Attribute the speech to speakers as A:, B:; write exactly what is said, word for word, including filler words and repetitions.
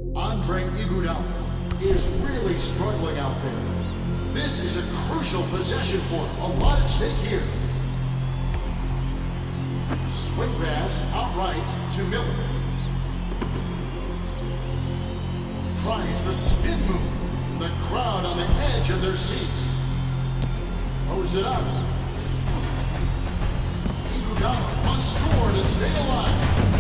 A: Is really struggling out there. This is a crucial possession for him. A lot at stake here. Swing pass outright to Miller. Tries the spin move. The crowd on the edge of their seats. Throws it up. Iguodala must score to stay alive.